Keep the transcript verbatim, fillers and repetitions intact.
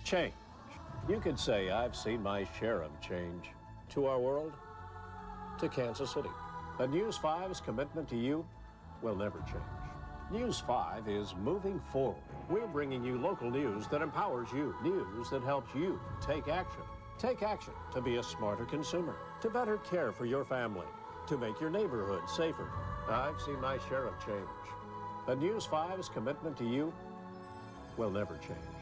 Change. You could say I've seen my share of change. To our world, to Kansas City. But News five's commitment to you will never change. News five is moving forward. We're bringing you local news that empowers you, news that helps you take action. Take action to be a smarter consumer, to better care for your family, to make your neighborhood safer. I've seen my share of change. But News five's commitment to you will never change.